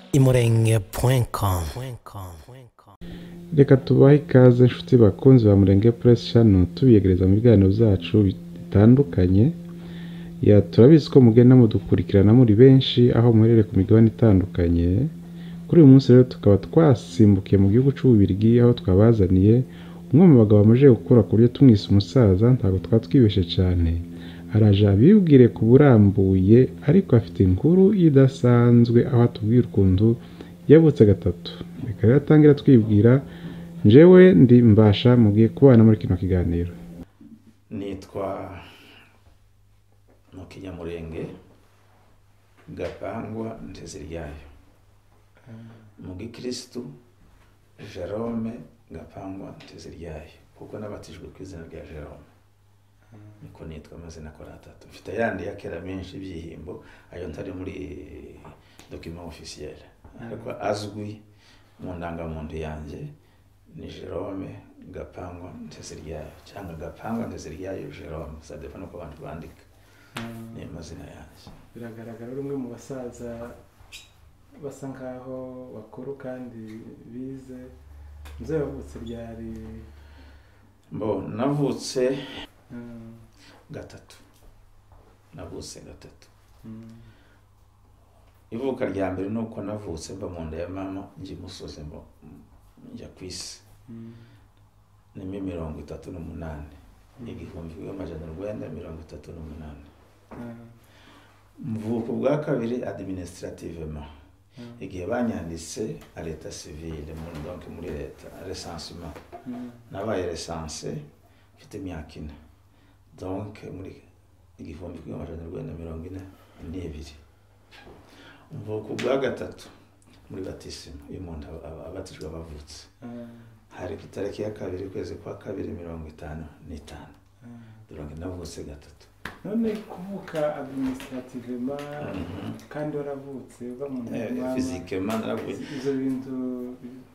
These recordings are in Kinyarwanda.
imurenge.com. Reka tubahe ikaze inshuti bakunzi ba Murenge Press Channel tubiyegereza mu biganiro byacu bitandukanye. Turabizi ko mugenda mudukurikirana muri benshi aho muherere ku migabane itandukanye. Kuri uyu munsi rero tukaba twasimbukiye mu gihugu cy'Ububirigi aho twabazaniye umwe mu bagabo bamaze gukora ku buryo tumwise umusaza, ntabwo twatwibeshe cyane. Araje abibwire ku burambuye ariko afite inkuru idasanzwe aho atubwira ukuntu yavutse gatatu. Reka rero atangira twibwira. Njyewe ndi Mbasha mugiye kubana muri kino kiganiro. Nitwa Mukinyamurenge Gapangwa Nteziryayo. Mu gikristu Jerome Gapangwa Nteziryayo, kuko nabatijwe ku izina rya Jerome. Niko nitwa amazina akora atatu. Mfite ayandi ya kera menshi byihimbo, ayo ntari muri document officiel, ariko azwi mu ndangamuntu yanjye ni Jerome Gapangwa Nteziryayo cyangwa Gapangwa Nteziryayo Jerome, ça dépend uko abantu bandika. Ni amazina yanjye. Biragaragara uri umwe mu basaza basa nkaho bakuru kandi bize. Mzee wavutse ryari? Navutse gatatu. Navutse gatatu. Ivuka rya mbere nuko navutse mba mu nda ya mama nje musoze njya kwisi. Ni 38 igihumbi y'amajana 938. Mvuko bwa kabiri administrativement. Igihe banyanditse à l'état civil muri leta recensement. Nabaye recensé mfite imyaka 4. Donc muri igihumbi y'amajana 942. Mvuko bwa gatatu muri batisimo y'umuntu abatijwe bavutse. Hari ku itariki ya kabiri kwezi kwa kabiri 55. Duranga navutse gatatu. None kuvuka administrativement kandi waravutse uva mu mama physiquement naravutse. Izo bintu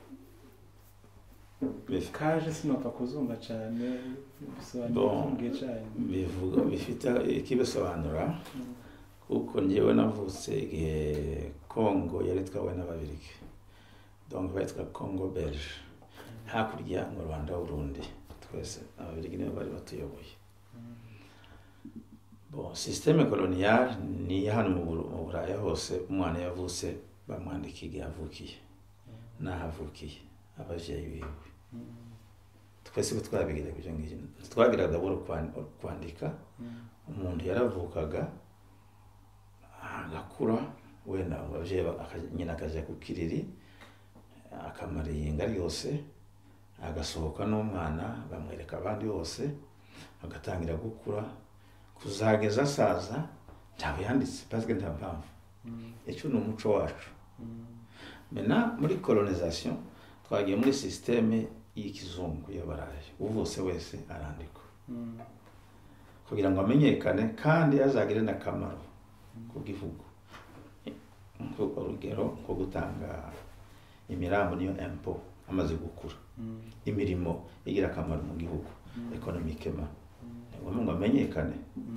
kaje sinopfa kuzumva cyane bisobanuye cyane. Bivuga bifite ikibisobanura kuko njyewe navutse igihe Congo yari twawe n'Ababirigi. Donc bayitwa Congo Belge. Hakurya mu Rwanda Burundi twese Ababirigi nibo bari batuyoboye. Système colonial ni hano mu Buraya hose umwana yavutse bamwandika igihe avukiye n'ahavukiye abavyeyi biwe. Twese twabigira kujya ngije. Twagira daboro kwandika. Umuntu yaravukaga agakura wenda abavyeyi nyina akaja ku kiriri akamara yinga ryose agasohoka n'umwana bamwereka abandi bose agatangira gukura kuzageza saza ntawe yanditse parce que ntampamvu. Icyo ni umuco wacu. Mena muri colonisation twagiye muri systeme y'ikizungu y'abaraye. Uvuse wese arandikwa kugira ngo amenyekane kandi azagire n'akamaro ku gihugu. Urugero nko gutanga imirambo niyo impôt amaze gukura. Imirimo igira akamaro mu gihugu economiquement. Ngo amenyekane.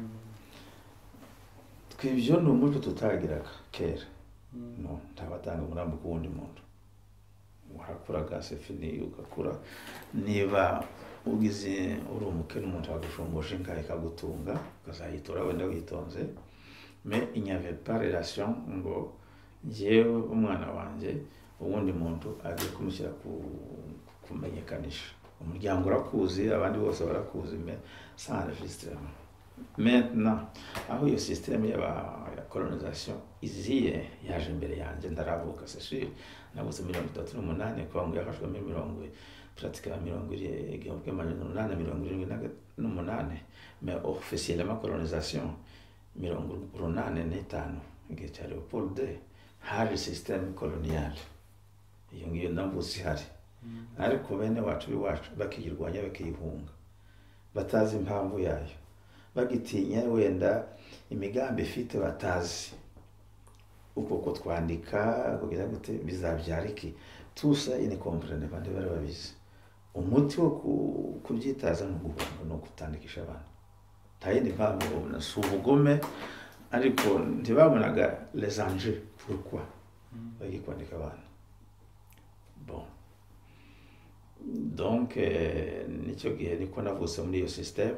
Twibyo ni umuco tutagiraga kera. No, ntabatanga umurambo ku wundi muntu. Warakuraga sefini ugakura. Niba ugize uri umukene umuntu agushomboshe nkaye kagutunga ukazayitora wenda witonze. Mais il n'y avait pas relation ngo jewe umwana wanje ubundi muntu agiye kumushyira kumenyekanisha. Umuryango urakuzi abandi bose barakuzi mais sans enregistrement. Maintenant aho iyo système ya colonisation iziye yaje imbere yanjye ndaravuka c'est sûr. Nabutse 38 kwa ngo yakashwe 70 pratiquement 878 mais officiellement colonisation 85 igihe cya Leopold II hari système colonial. Iyo ngiyo ndambuzi hari. Ariko bene wacu biwacu bakiyirwanya bakiyihunga batazi impamvu yayo, bagitinya wenda imigambi ifite batazi uko twandika kugira gute bizabyara iki. Tusa ine comprendre bande barabizi. Umuti wo kubyitaza no guhunga no kutandikisha abantu. Tayindi mpamvu na subugome ariko ntibabonaga les enjeux pourquoi bagikwandika kwandika abana. Bon, donc nicyo gihe niko navutse muri iyo system.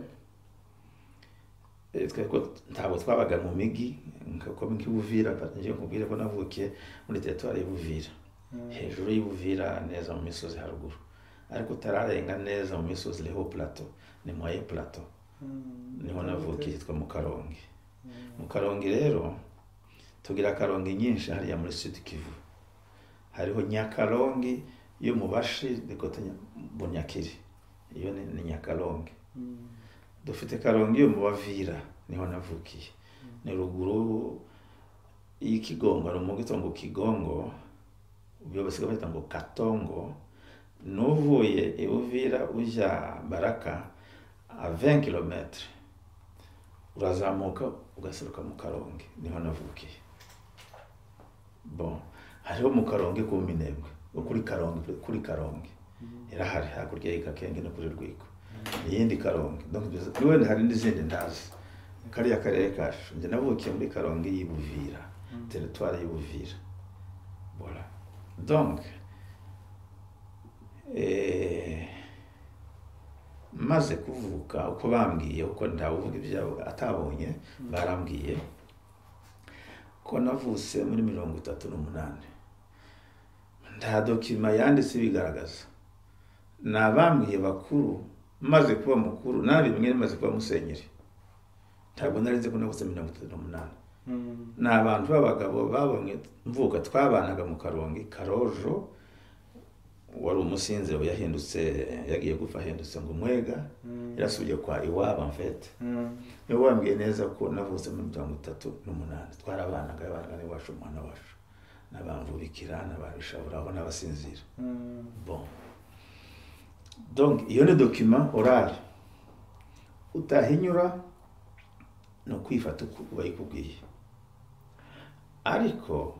Tweko ntabwo twabaga mu migi nk'Ibuvira, nje nkubwire ko navukiye muri territoire y'Ibuvira, hejuru y'Ibuvira neza mu misozi haruguru, ariko utararenga neza mu misozi le haut plateau, ni moyen plateau, niho navukiye hitwa mu Karongi. Mu Karongi rero tugira Karongi nyinshi hariya muri Sud Kivu. Hariho Nyakarongi yo mu Bashi dikote Bunyakiri, iyo ni Nyakarongi. Dufite Karongi yo mu Bavira, niho navukiye, ni ruguru y'ikigongo, no mu gitongo Kigongo, ubyo basiga bita ngo Katongo. Nuvuye Ibuvira uja Baraka a 20 km, urazamuka ugaseruka mu Karongi, niho navukiye. Bon, hariho mu Karongi ku Minembwe, kuri Karongi irahari hakurya y'Ikakenge no kuri Rwiko, iyindi Karongi. Donc wenda hari n'izindi ndazi. Kariya karere kacu nje navukiye muri Karongi y'Ibuvira, territoire y'Ibuvira. Voilà. Donc maze kuvuka uko bambwiye, uko ndawuvuga ibyo atabonye, barambwiye ko navutse muri 38. Nta dokima yanditse bigaragaza. Nabambwiye bakuru maze kuba mukuru, nabi bimwe maze kuba musenyeri. Ntabwo narinze ko navutse 38. N'abantu b'abagabo babonye mvuka, twabanaga mu Karongi. Karojo wari umusinziro yahindutse, yagiye gupfa ahindutse ngo Mwega, yarasubiye kwa iwabo en fait. Niwe wambwiye neza ko navutse muri 38. Twarabanaga ni wacu, mwana wacu, n'abamvubikira n'ababishabura aho n'abasinzira. Bon, donc iyo ni document oral utahinyura no kwifata uko bayikubwiye. Ariko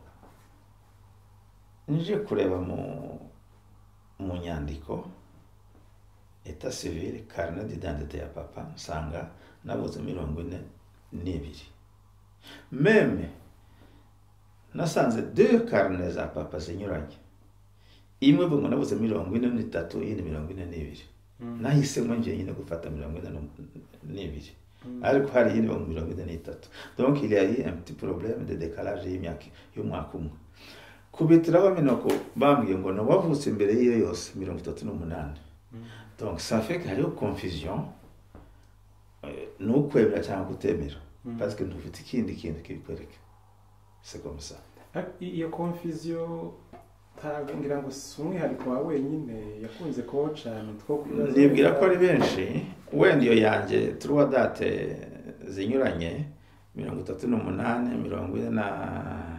nije kureba mu nyandiko état civil, carnet d'identité ya papa, nsanga navutse 42. Meme nasanze 2 carnet za papa zinyuranye. Imwe bungo navutse 43, iyindi 42. Nahisemo nje nyine gufata 42. Ariko hari yindi mu 43. Donc il y a eu un petit problème de décalage y'umwaka umwe. Kubitiraho minoko bambwiye ngo no wavutse imbere y'iyo yose 38. Donc ça fait que hariho confusion, n'ukwemera cyangwa kutemera, parce que ntufite ikindi kintu kibikwereka. C'est comme ça. Iyo confusion ngira ngo si umwihariko wa wenyine, yakunze kubaho cyane. Nibwira ko ari benshi. Wenda iyo yanjye turuwa date zinyuranye 38,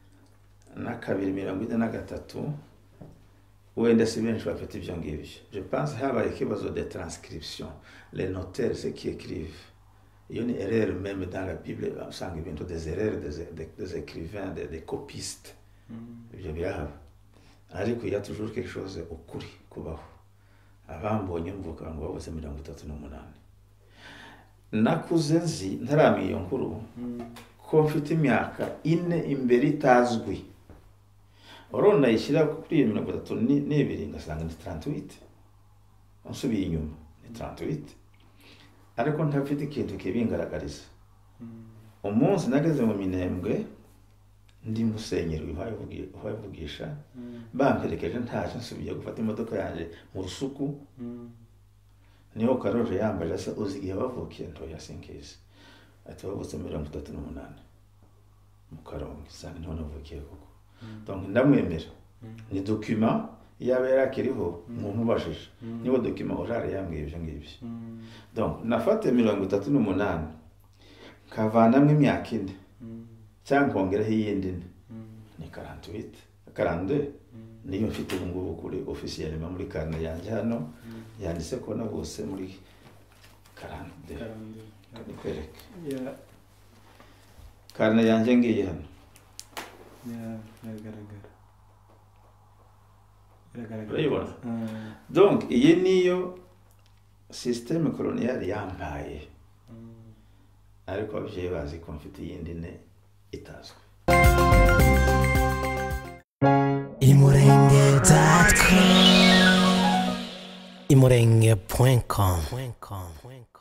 42, 43, wenda si benshi bafite ibyo ngibyo. Je pense habaye ikibazo de transcription. Les notaires, ceux qui écrivent, il y a une erreur même dans la Bible, usanga ibintu des erreurs des écrivains, des copistes. Ibyo birahaba. Ariko il y a toujours quelque chose ukuri kubaho. Abambonye mvuka ngo bose 38. Nakuze nzi ntaramiye iyo nkuru ko mfite imyaka 4 imbere itazwi. Orona yishyira kuri iyo 32 ngasanga ni 38. Nsubiye inyuma ni 38. Ariko ntafite ikintu kibingaragariza. Umunsi nageze mu Minembwe ndi musenyeri uhavugisha, bamperekeje ntaje, nsubiye gufata imodoka yanjye mu Rusuku. Niho Karoje yambaje asa uzigiye bavukiye ntoya sinkizi. Ati bavutse 38 mu Karongi, sanga niho navukiye koko. Donc ndamwemera. Ni document yaba yarakiriho umuntu ubashije. Niwo document orale yambwiye ibyo ngibyo. Donc nafate 38 kavanamwe imyaka 4 cyangwa kongeraho iyindi ni 48, 42. Niyo mfite ubu ngubu kuri officiellement muri carnet yanjye hano yanditse ko navutse muri 42. Nikwereke. Carnet yanjye ngiye hano. Biragaragara. Donc iyi niyo système colonial yampaye. Ariko ababyeyi bazi ko mfite iyindi ne itazwi. imurenge.com imurenge.com